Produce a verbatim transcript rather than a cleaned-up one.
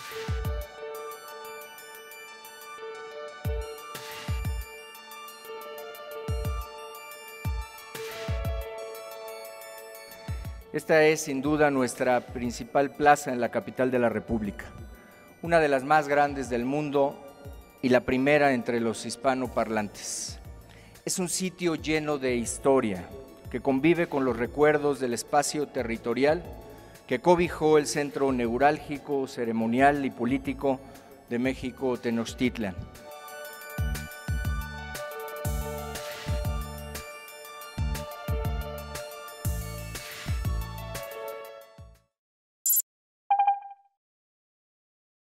Esta es sin duda nuestra principal plaza en la capital de la República, una de las más grandes del mundo y la primera entre los hispanoparlantes. Es un sitio lleno de historia que convive con los recuerdos del espacio territorial que cobijó el centro neurálgico, ceremonial y político de México, Tenochtitlan.